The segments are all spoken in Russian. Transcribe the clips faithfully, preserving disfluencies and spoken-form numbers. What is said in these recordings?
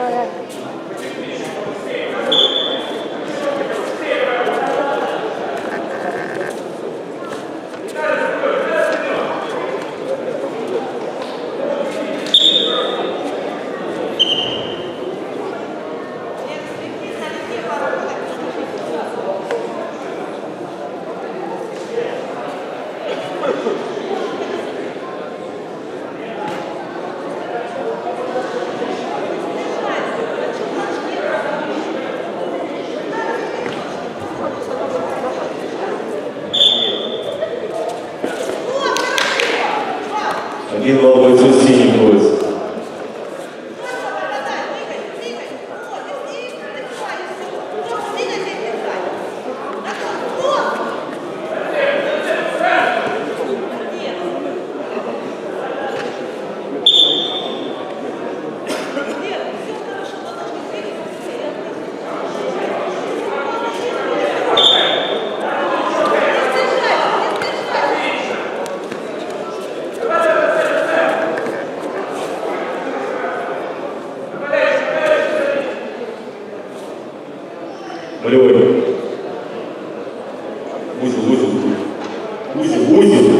Один волнуется в синий пояс. Нулевой. Узел, узел. Узел, узел.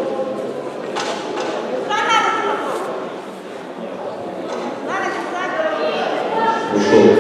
Ушел.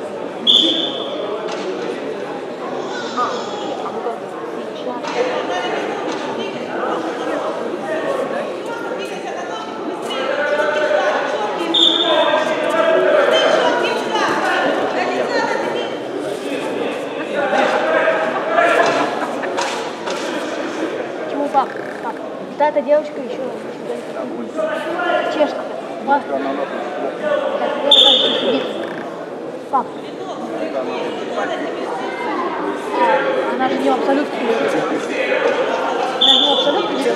Пап, пап, вот эта девочка еще чешка. Пап, эта девочка еще сидит. Пап, она же не абсолютно берет. Она же не абсолютно берет.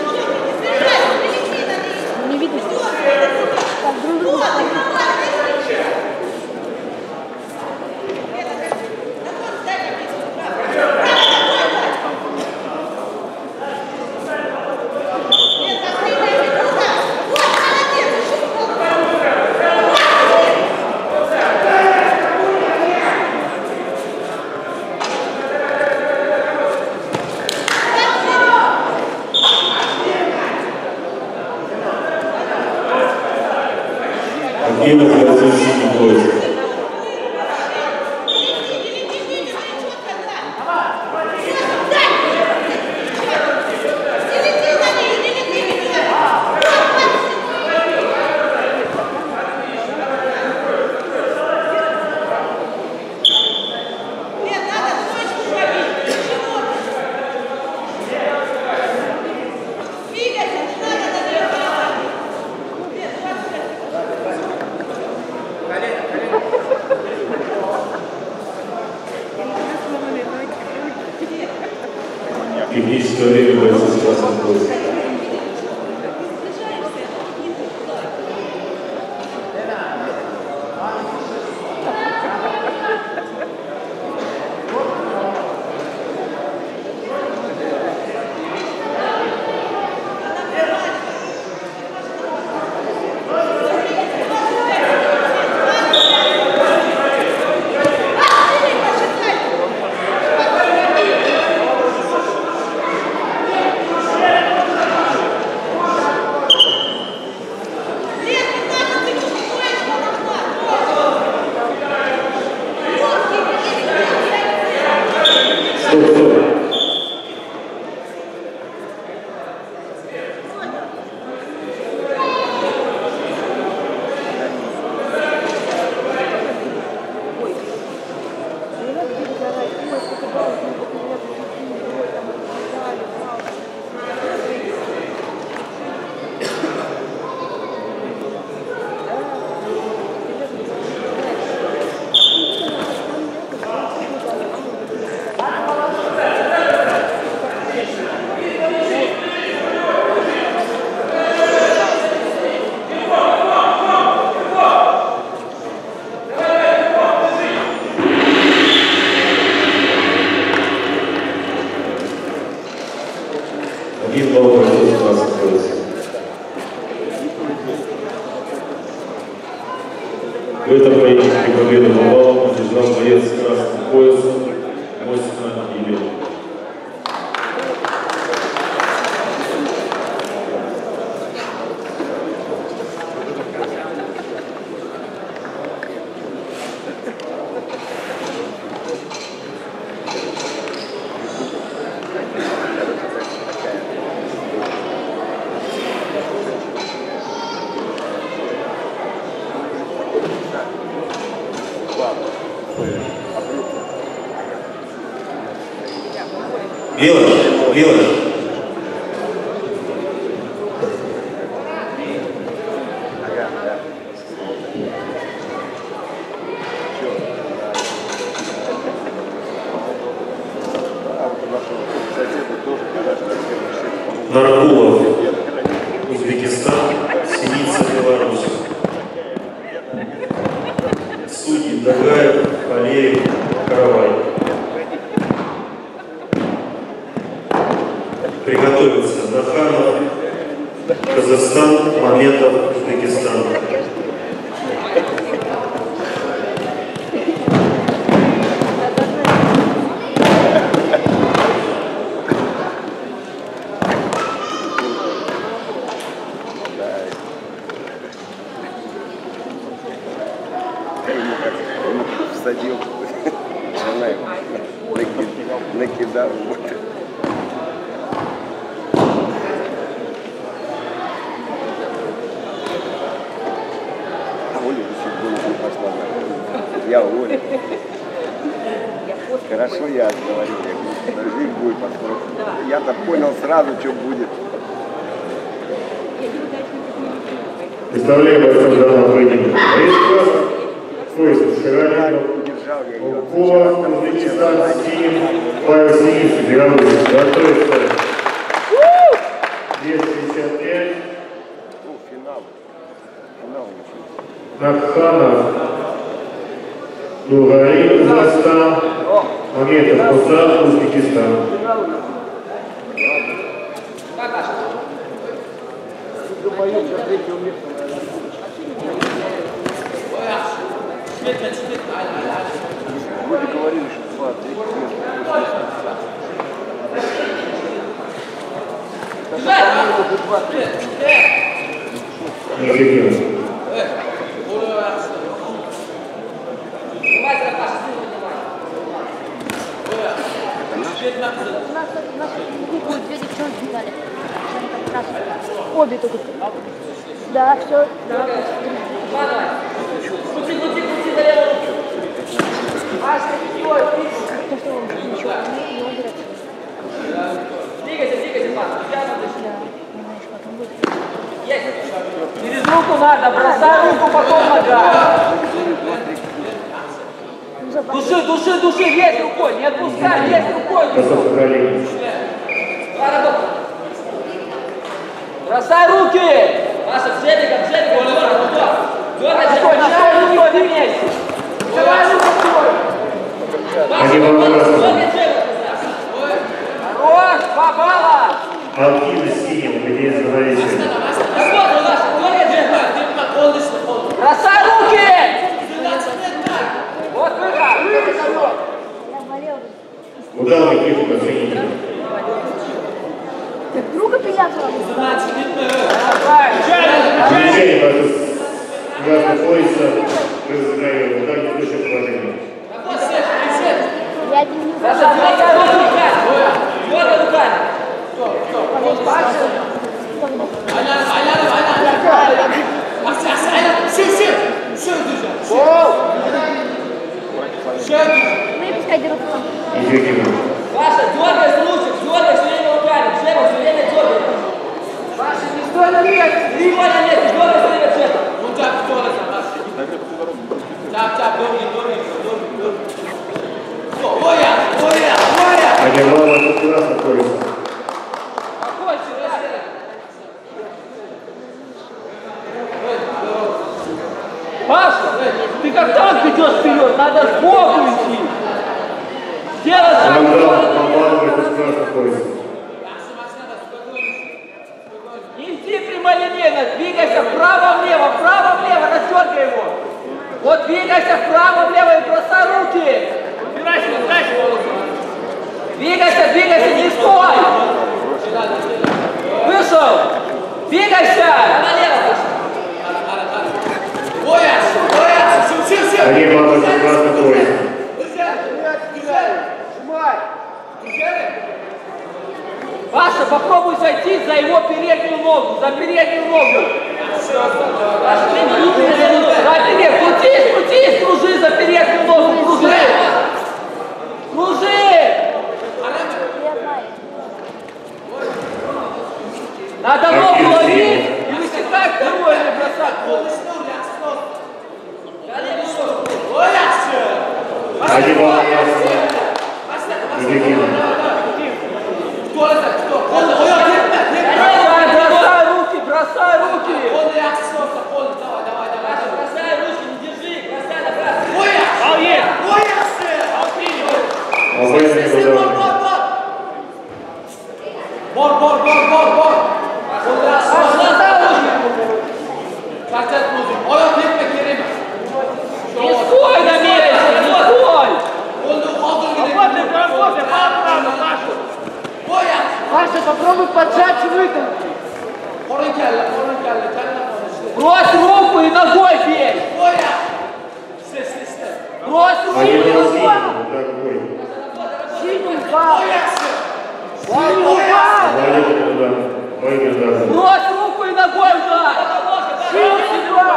Не видно. Так, друг другу. Один волнуется в синий пояс. Техническое время бойца с красным поясом. Один волнуется в красном поясе. В этом поединке победу в овал одержал боец с красным поясом Мосина Елена. Белый, белый. Наркулов, Узбекистан, Синица, Беларусь. Судьи Дагаев, Алеев, Каравай. Приготовиться Наханов, Казахстан, Мамедов, Узбекистан. Садил, накидал. Я Оля. Хорошо я говорю, дождик будет посмотреть. Я-то понял сразу, что будет. Представляем бойцов данного поединка. Боец класса, пояс Ширанинов, Укова, Узбекистан, Синин, Павел Синица, Беларусь. Готовится двести пятьдесят пять. Ну, финал. Финал. Наханов, Дугари, Казахстан, Мамедов, Кусар, Узбекистан. Вроде говорили, что два-три места. У нас, у нас будет две девчонки в зале. Обе только. Да, все. Да. Крути, крути, крути, за левую руку. То, что он ничего не не уберет. Двигайся, двигайся, пас. Да, знаешь, потом будет. Есть. Через руку надо, бросай руку, потом нога. Души, души, души, есть рукой, не отпускай, есть рукой. Бросай руки. Паша, с жебиком, с жебиком, дергай, дергай, дергай рукой на месте. Давай рукой. Паша, дергай жебик. Хорош, два балла. Алкин с Синим, где из равновесия. Посмотрим, Паша, дергай жебик. Бросай руки. Вот выход. Я болел. Удар Никита, оцените. Друга приятного. Движение против красного пояса. Разыграем. Удар не слышит положение. Я один не Саша, дергай руками. Дергай руками. Ну и пускай дерут. Паша, дергай с ручек, дергай все время руками, Джеба все время дергай. Паша, не стой на месте, не стой на месте, дергай все время Джеба. Ну так, дергай, Паша. Тяп, тяп, дергай, дергай, дергай, дергай. Оля, Оля, Оля. Они мало красного пояса. Покончи, Оля. Паша, ты как танк идешь вперед, надо сбоку идти. Делай так. Не иди прямолинейно, двигайся вправо-влево, вправо-влево, раздергай его. Вот двигайся вправо, влево и бросай руки. Убирайся, убирайся. Двигайся, двигайся, не стой. Вышел. Двигайся. Один балл за красный пояс. Паша, попробуй зайти за его переднюю ногу, за переднюю ногу. За переднюю, крутись, крутись, кружи за переднюю ногу, кружи. Кружи. Надо ногу ловить и высекать вторую или бросать. Один балл за красный. Бросай, бросай руки, бросай руки. Бросай ручки, не держи, бросай на Бор, бор, бор, бор, bor. Не стой на месте, не стой. Паша, попробуй поджать и вытянуть. Брось руку и ногой бей. Брось руку и ногой. Синий бал. Синий бал. Брось руку и ногой удар. Синий бал.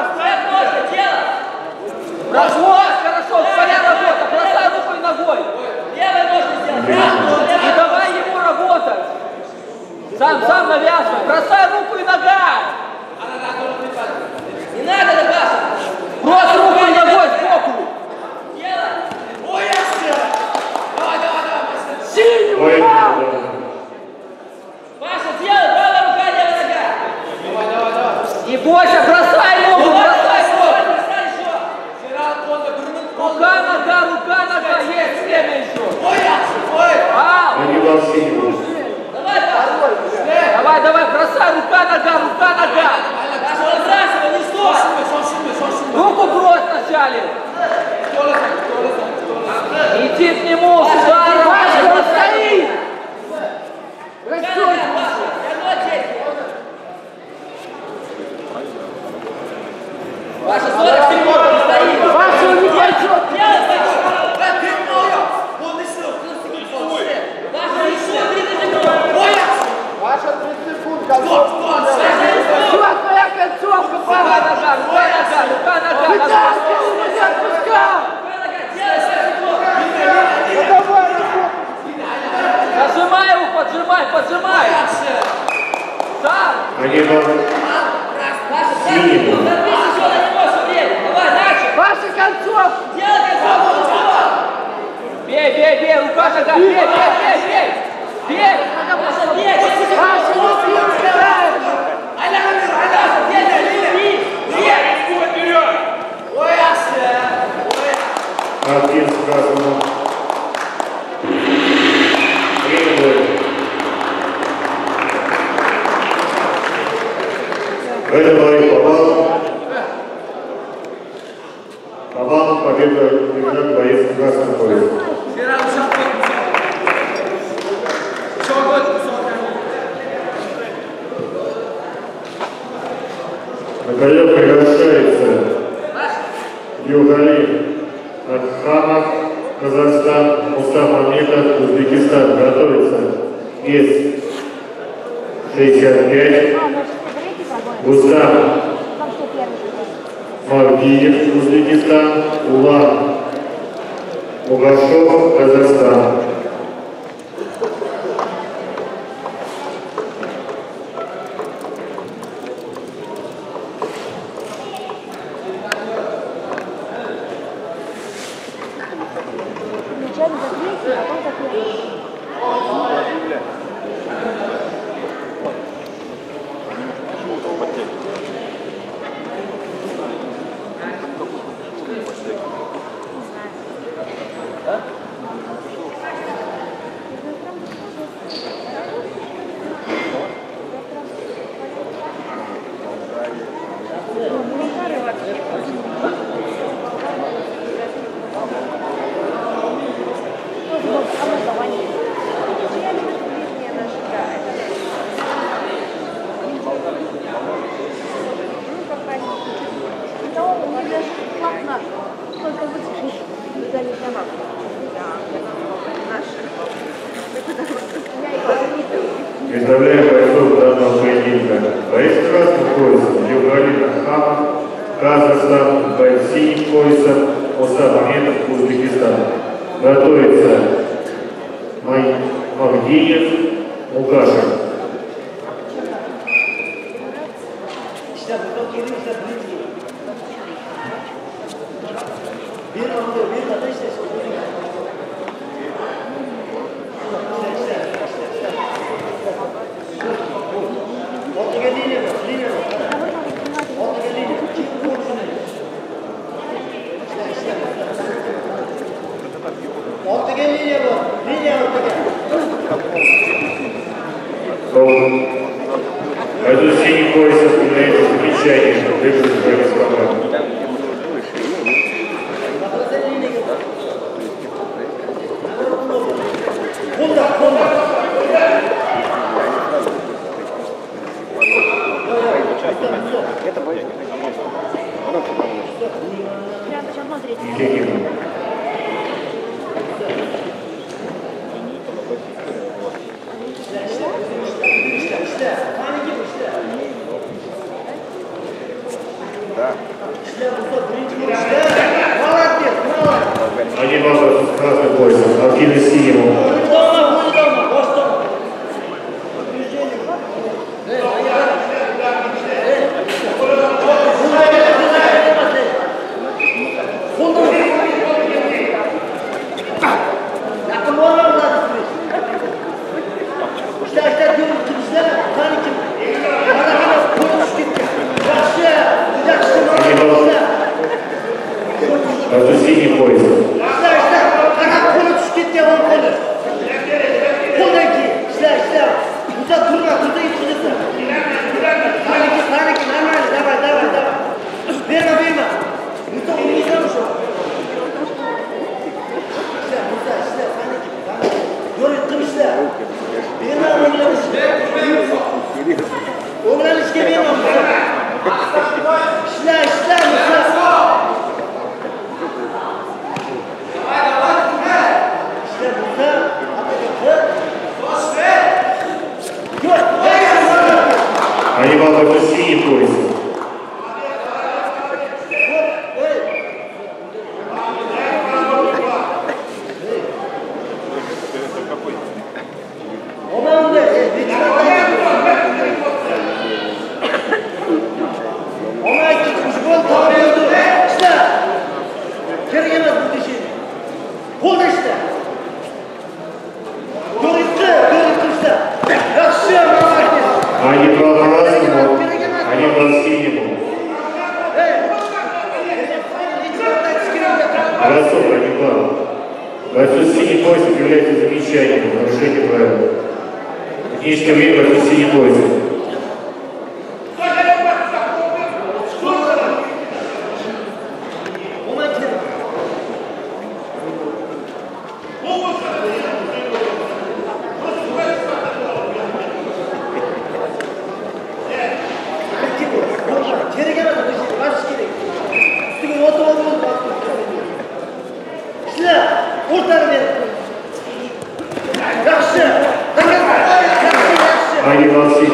Развод, хорошо, твоя работа. Бросай руку и ногой. И давай ему работать. Сам, сам навязывай. Бросай руку и нога. Не надо, Наташа. Брось руку и ногой сбоку. Синий бал. Паша, делай, правая рука, левая нога. Не бойся, бросай ногу, бросай ногу. Рука, нога, рука, нога, есть время еще. Ау. Давай, Паша. Давай, давай, бросай, рука, нога, рука, нога. Паша, не стой. Руку брось вначале. Иди к нему, сюда, Паша, он стоит. Паша, сорок секунд, он стоит. Паша, он не пойдет. Паша, тридцать секунд, концовка. Все, твоя концовка, Рука, Паша. нога, рука, нога, рука, нога. Вытаскивай, не отпускай. Ну давай, работай. Нажимай его, поджимай, поджимай. Так. Один балл. Синий. Давай, дальше. Паша, концовка. Делай концовку. Бей, бей, бей, рука, нога, бей, бей, бей, бей. Бей. Паша, бей. Паша, не перестарай. Один с красным. В этом бою по баллам. По баллам победа игрок боец в красном поясе. На ковер приглашается Югали Архамов, Казахстан, Мустафа Мамедов, Узбекистан. Готовится вес шестьдесят пять. Рустам Мавдиев, Узбекистан, Улан Угашов, Казахстан. Вначале закрыть, а потом закрыть. Поздравляем бойцов данного поединка. Боец красным поясом Югалина Хама, Казахстан, боец синим поясом Осам Аметов, Узбекистан. Готовится Магдиев, Мукашев. Пойду синий пояс является замечанием выигрыш боец команды. Они могут с красным поясом, активно синему. Это синий пояс. Они могут это синий пояс. Они по-красному, они по-синему. Бросок, они плавают. Бойцу синий пояс является замечанием, нарушение правил. Техническое время бойцу синий пояс. Они молчи.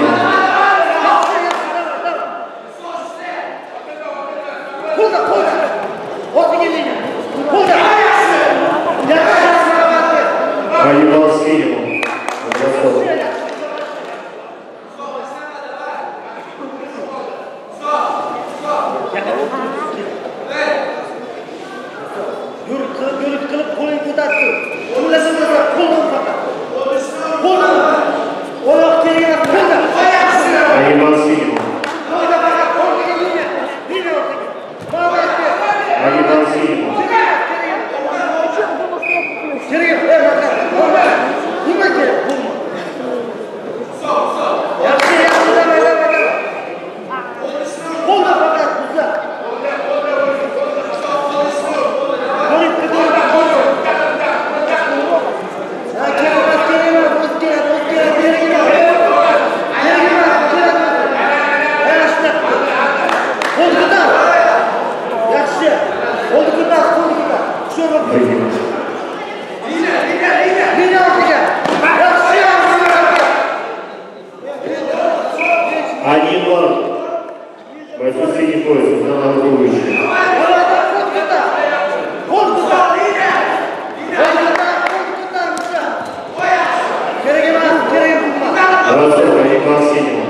Они молчи. Yürüt kılıp kolunu tutardı. Kullasın da kolunu fakat. Kolunu. Onu geriye kolunu. Они молчи. Они молчи. Geriye. Vurma geri. Vurma. Yaptı yaptı da böyle böyle. Kolunu fakat kuzla. Kolunu kolunu kolunu. Улан. Бойцу синий пояс, Руслан Агурович. Разок, они класс синего.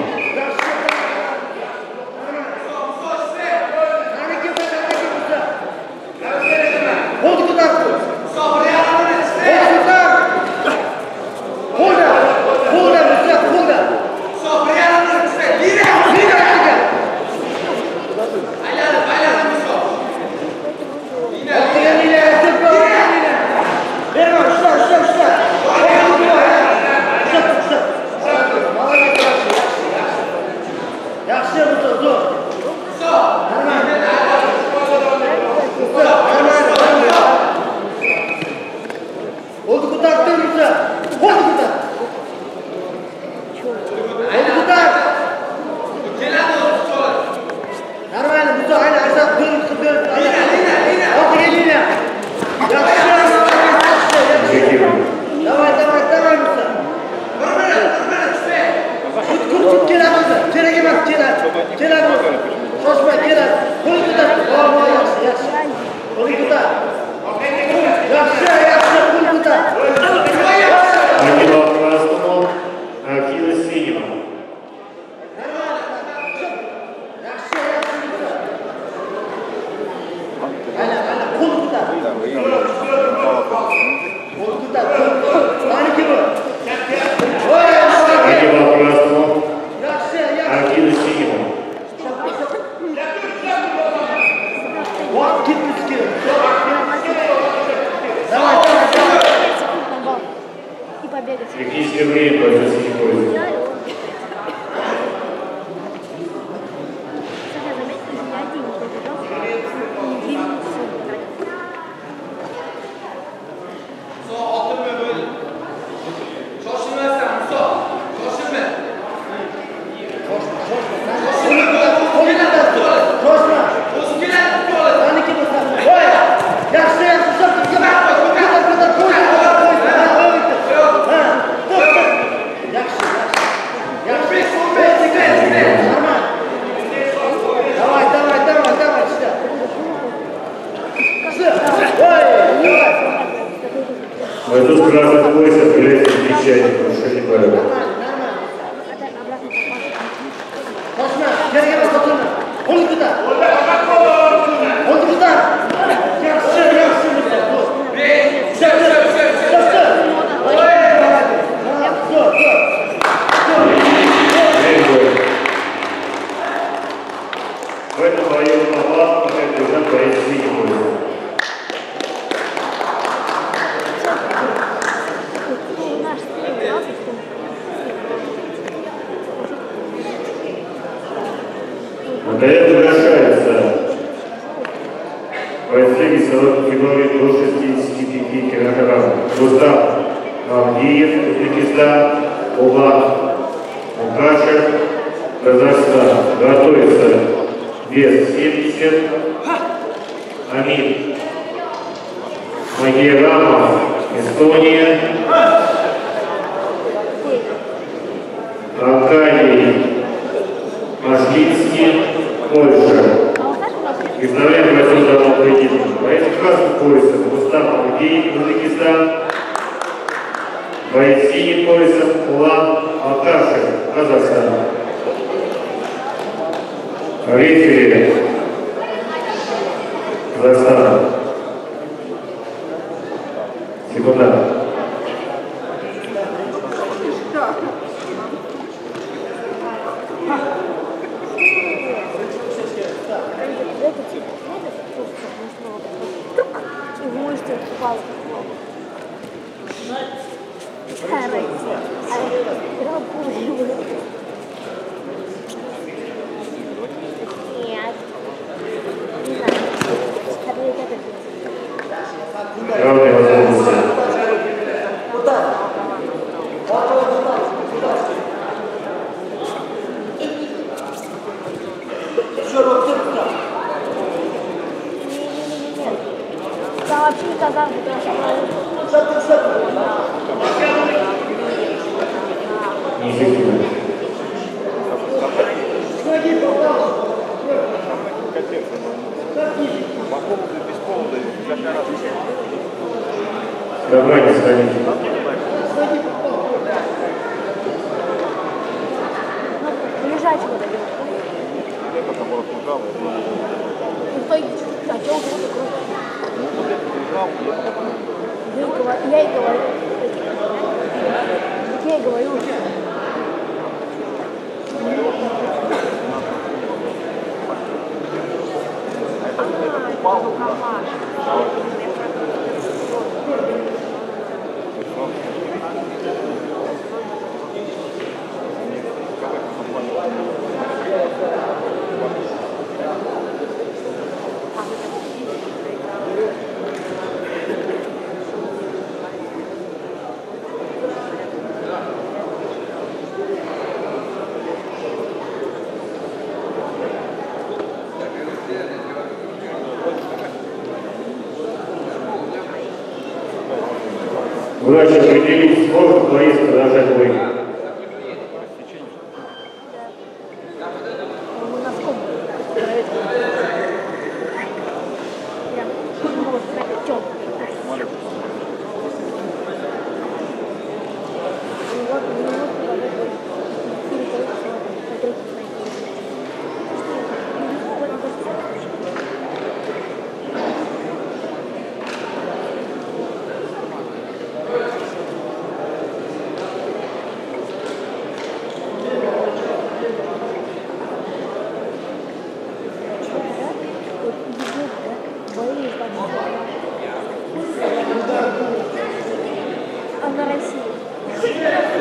Техническое время, бойцу синий пояс. Бойцу с красным поясом является замечательным нарушением правил. В этом бою попал, как держать боец синий пояс. Наконец завершается бойцы весовой категории до шестидесяти пяти килограмм. Рустам Мавдиев, Узбекистан, Улан Мукашев, Казахстан. Готовится вес семьдесят. Амин Магирамов, Эстония. Аркадий Маслинский, Польша. Представляем бойцов данного поединка. Боец красным поясом Рустам Мавдиев, Узбекистан. Боец синим поясом Улан Мукашев, Казахстан. Рефери Казахстана. Секунда. И в мышцы упал. Главное возможности. Я вообще не казалось, Неэффективно. Добра не сходите. Лежать куда-то. Стой, а что уже закрой? Я и говорю. Я и говорю. Врач определить, сможет боец продолжать бой. А на России?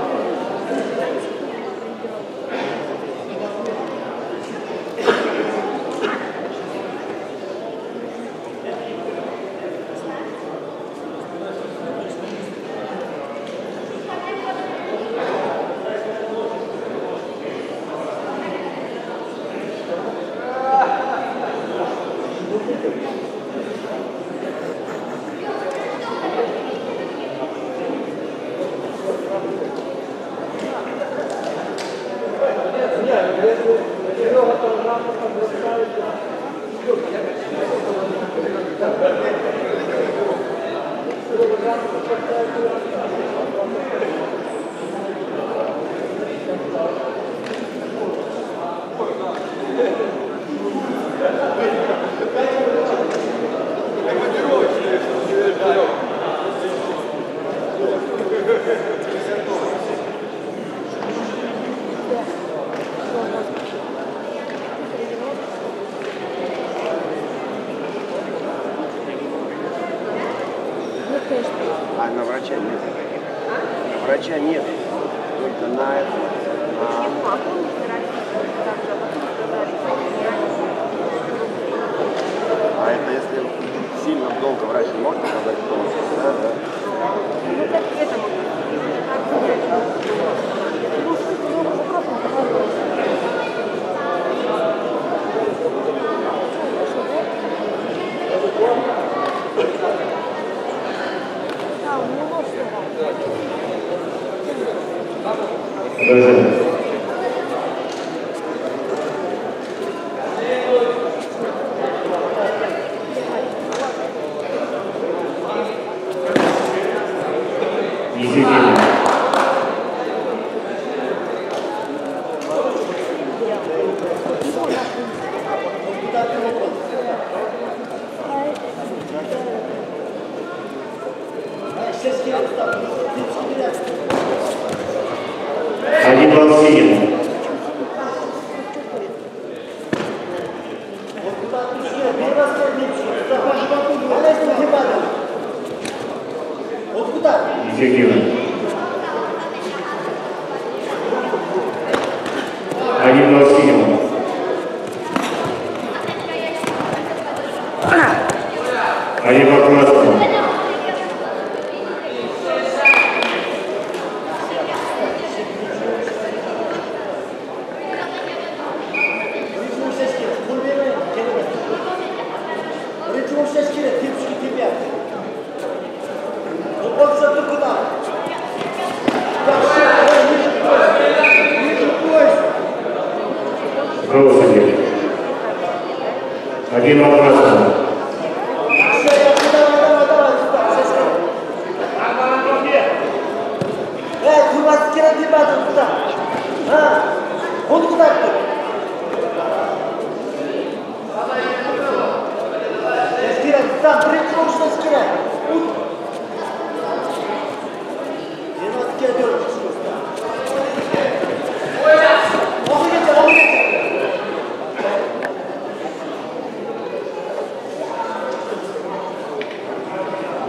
А на врача нет. На врача нет. Только на это. На... А это если сильно долго врач не может показать, то да, да. Ну как к этому? Продолжаем. Иезекииль. Один балл Синин. Иезекииль. Один балл Синин. Один балл Красному. Право судьи. Один балл Красному.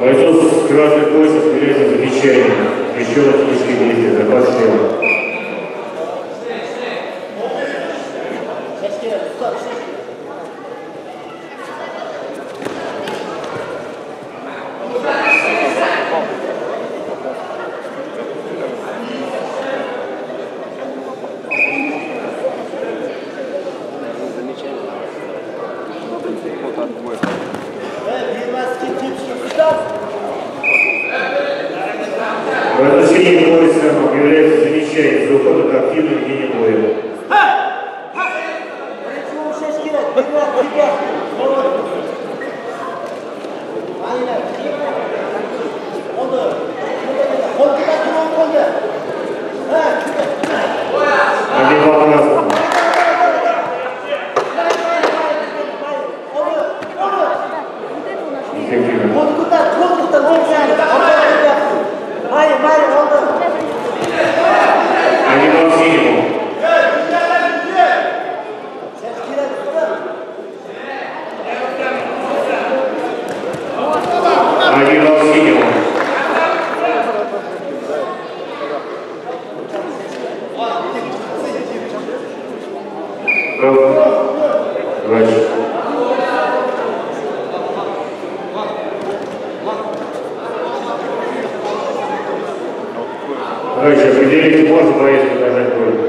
Бойцов с красным поясом является замечанием. Еще на технические действия. Захват слева. Возвращение поясом объявляется замечанием за уход от активной ведения боя. Один по красному. Эффективно. Один по синему. Один по синему. Дальше. Дальше определить, можно боец продолжать бой.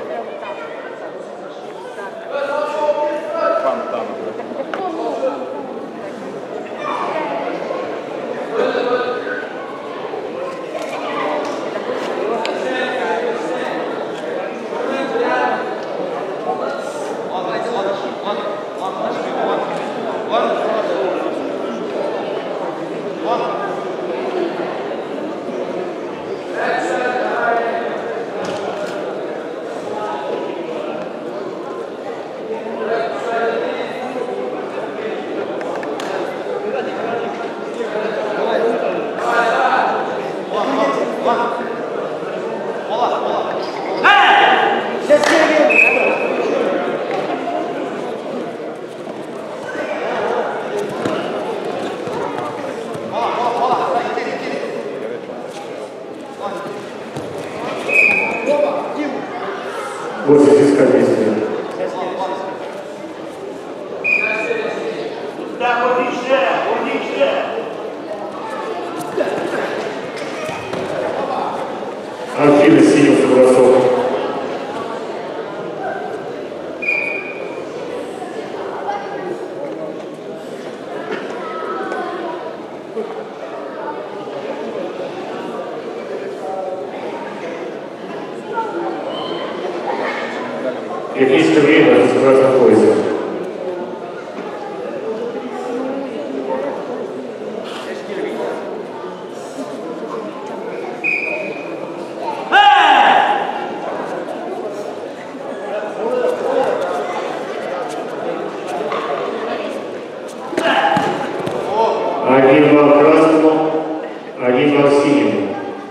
После фиска действия. Активность синего бросок. Техническое время это согласно пояса. Один балл красному, один балл синему.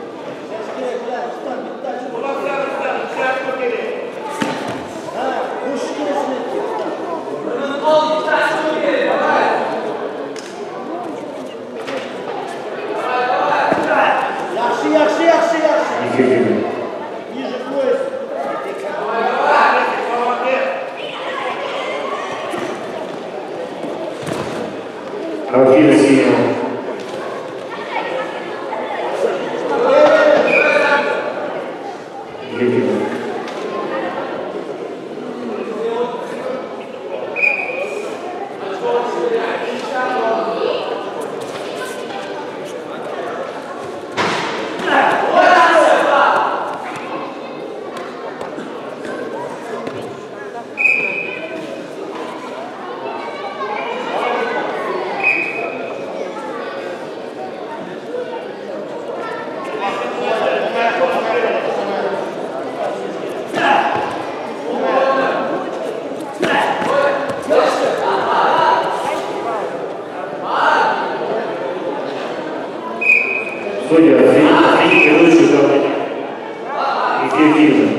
Эффективно. Активно синего. Эффективно. Судья, зрите лучше давай. Эффективно.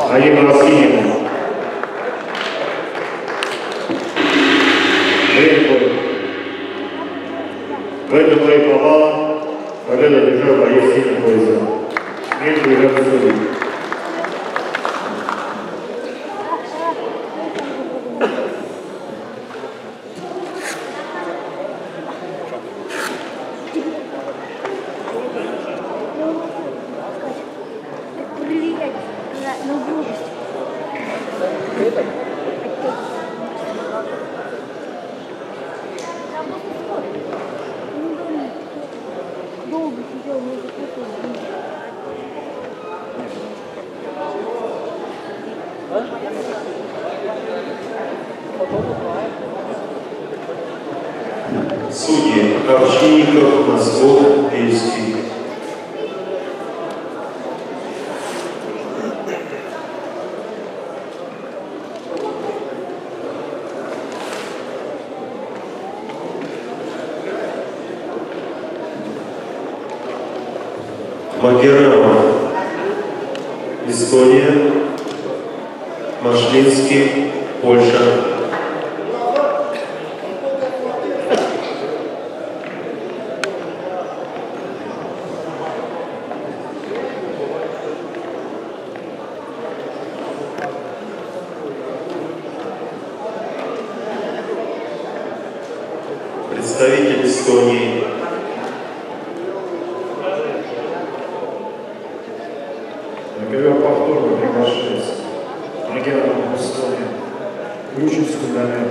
Аима Васильевна. Время боя. В этом бою попала, победа одержал боец синим поясом. Между игроками судей. Влиять на, на грубость. Долго сидел, не закрутил. Судьи Овчинников, Носков, Бельский. Магерама, Эстония. Машлинский, Польша. Представитель Эстонии. На ковер повторно приглашается Магерама Эстония. Ключевский фундамент.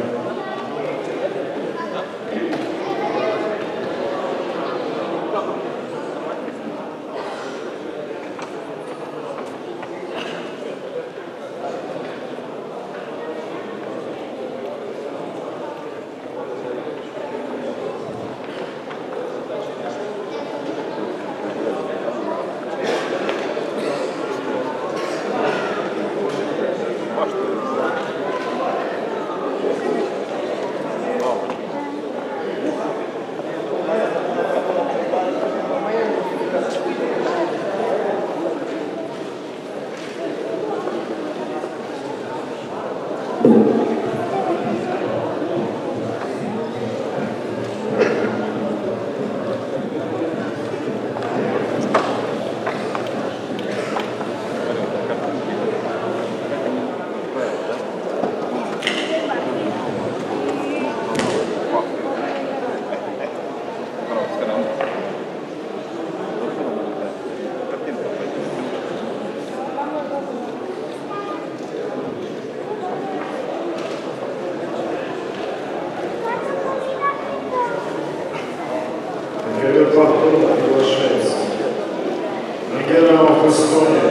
Ковер повторно приглашается Магерама Эстония.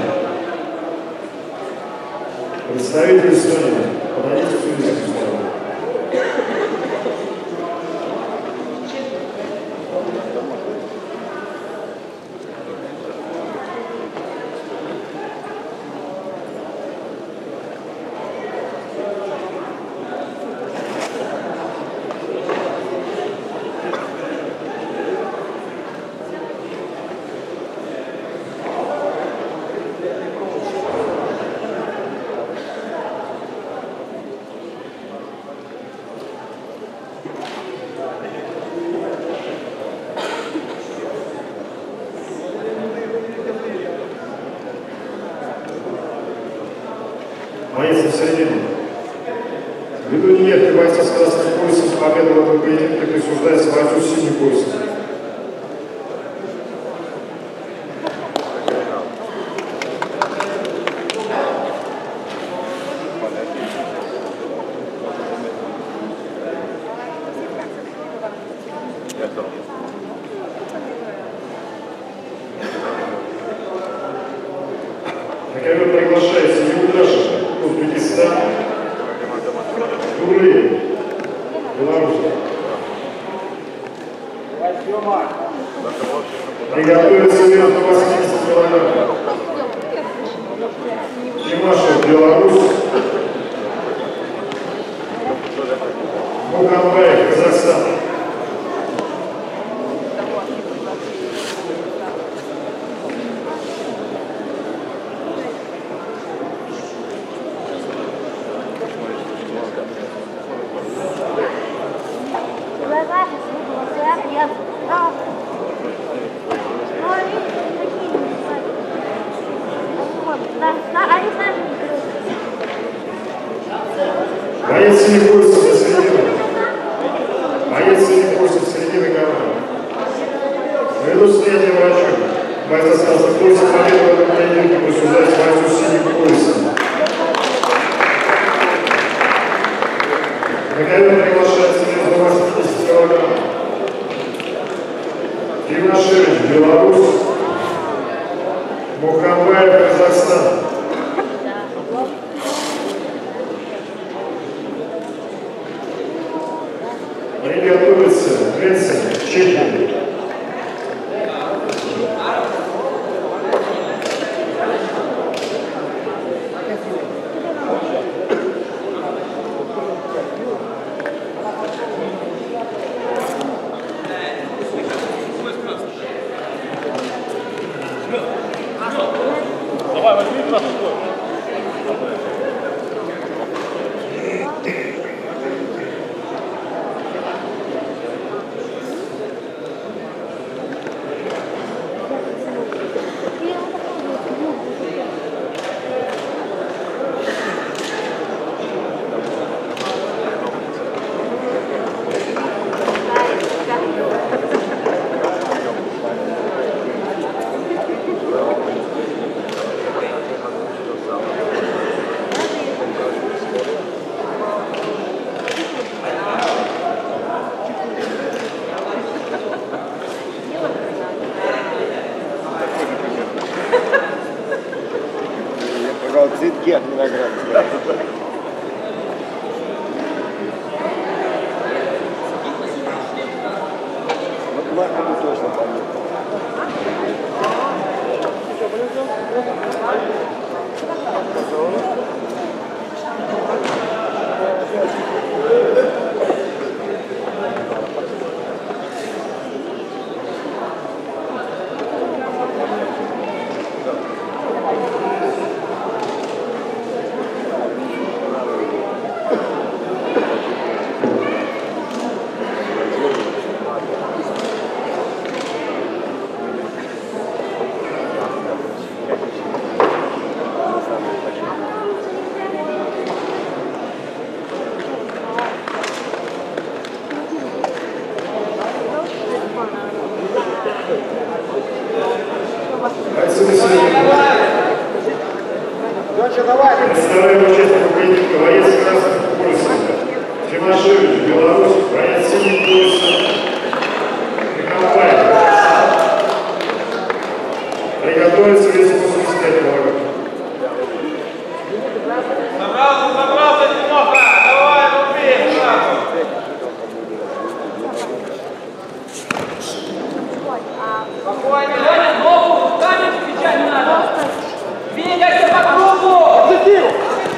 Представитель Эстонии. Подойдите к судейскому столу. Боец на середину. Ввиду неверки бойца с красным поясом победу в этом поединке присуждается бойцу с синим поясом. На ковер приглашается Юлдашев, Узбекистан, Гурлиев, Беларусь. Приготовиться вес до восьмидесяти килограммов. Чимашев, Беларусь. Муканбаев, Казахстан. синий пояс до середины. Боец синий пояс до середины команды. Ввиду снятия врача. Бойца остался в поясе победы в этом поединке присуждать бойцу синий пояс. Наконец приглашается между восьмидесяти килограмм. Тимошевич, Беларусь. Мухамбаев, Казахстан. Приготовиться Гренцин, Чехия. Давай, возьми просто. Цветки от винограда. Вот Марку мы точно помним. Представляем участника поединка боец красных поясов. Тимошевич, Беларусь, боец синих поясов. Михалбаев. Приготовиться вес восемьдесят пять килограмм. Собрался, собрался, Тимоха! Давай, руби! Спокойно! Ногу руками встречать надо! Двигайся по кругу! Зацепил!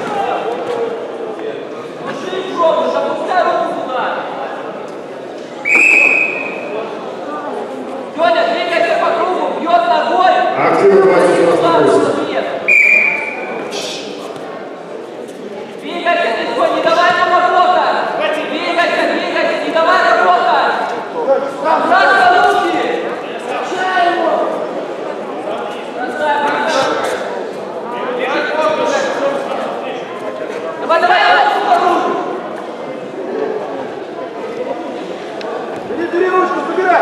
Души пробуешь, опускай руку сюда! Леня, двигайся по кругу, бьет ногой! Активно двадцать девяносто восемь. Двигайся, Лиской, не давай нам работа! Двигайся, двигайся, не давай работа! Обратно руки! Качай его! Бросай, бросай! Давай, давай, давай, сюда руку! Бери, бери ручку, собирай!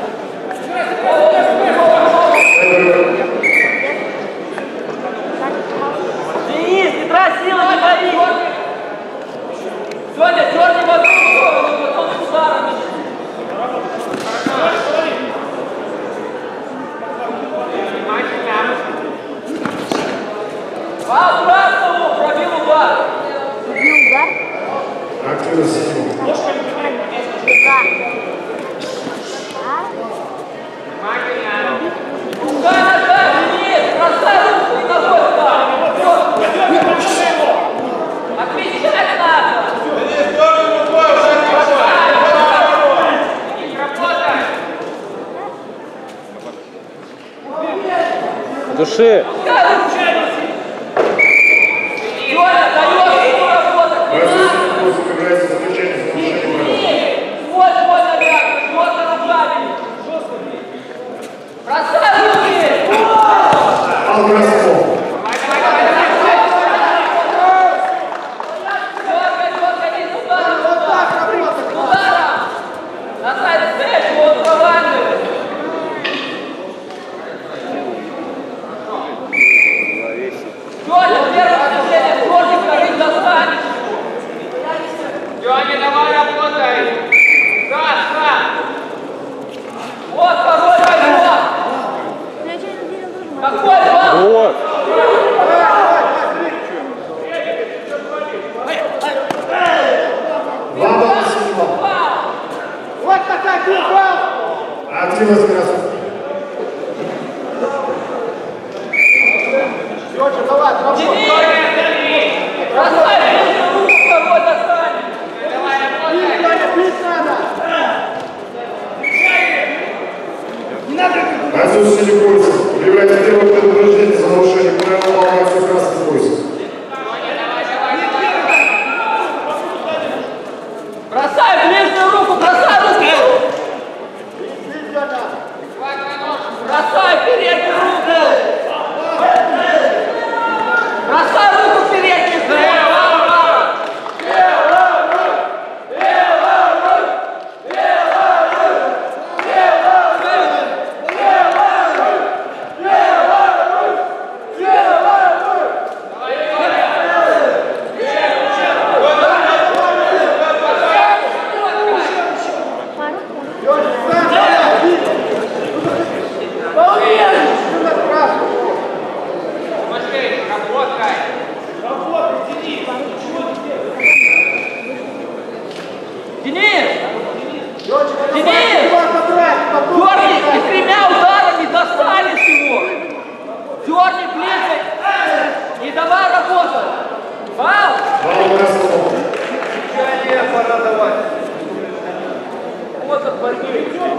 Денис, не трать силы, не боись! Сегодня дерни в одну сторону, потом с ударами. Аккуратно, пробил удар. Убил удар? Активно синего. Да. Рукой назад, Денис, бросай руку и ногой туда. Отвечать надо. Денис, дерни рукой, уже не Работай. Души. Леня, даешь ему работать. Бойцу синих поясов играется заключение с нарушением правил. Вот, вот, ребят, вот руками. Бросай руки. Ал Краснов. Дергай, дергай, не Бросай, руку второй достанет. Бойцу синих поясов является первое предупреждение за нарушение правил бойцу красных поясов. Бросай ближнюю руку, бросай руку. Бросай переднюю руку. Бросай руку переднюю. Денис! Денис! Дерни и тремя ударами достанешь его! Дерни ближе и давай работать! Фаул! Пора давать. Вот от борьбы!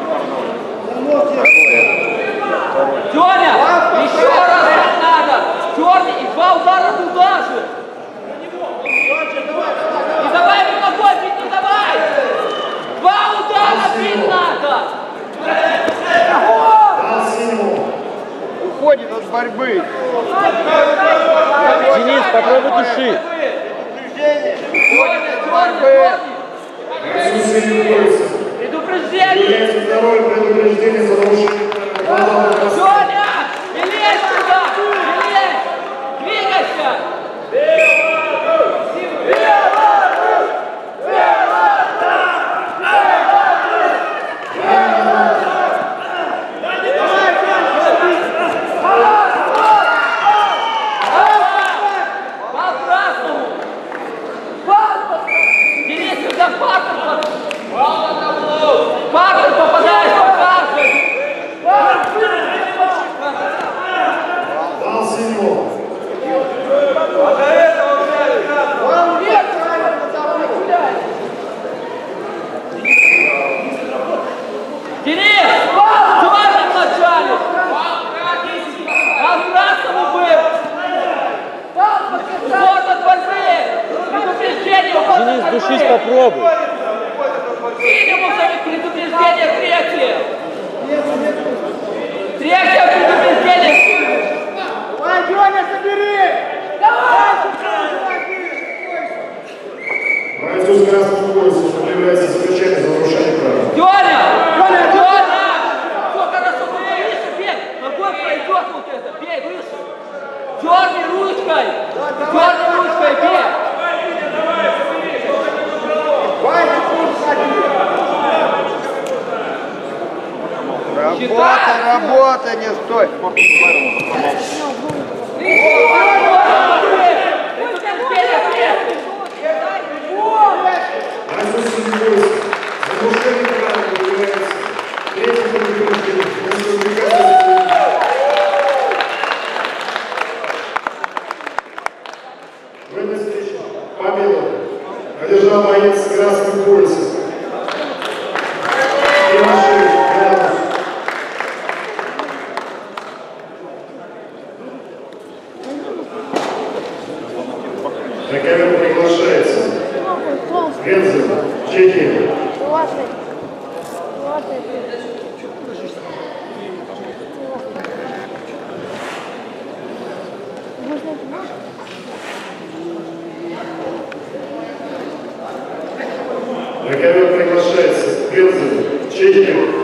Дерня! Еще раз так надо! Дерни и два удара туда же! И давай ему ногой бить, не давай! Два удара бить надо! Уходит от борьбы. Денис, попробуй души. Уходит от борьбы. Бойцу синих поясов Предупреждение! является второе предупреждение за нарушение правил красных. Женя! Не лезь сюда! Не лезь! Двигайся! По-красному! Денис, сюда Партер! Партер попадает по Партер! Дал синему. Денис! Дерни вначале! По-красному был! Вот от борьбы! Предупреждение! Денис, душись попробуй. Синему за предупреждение третье! Третье предупреждение! Давай, Дёня, собери! Давай! Бойцу с красным поясом является заключение за нарушение правил. Дёня! Дёня! Дёня! Все хорошо, ну выше, бей! Ногой пройдет вот это, бей выше! Дёрни ручкой! Дёрни ручкой, бей! Работа, работа, не стой. Бойцу синих поясов за нарушение правил является третье предупреждение. В этой встрече победу одержал боец с красным поясом. Тимошей Белорус. На камеру приглашается Вензель, Чехия. На камеру приглашается Вензель, Чехия.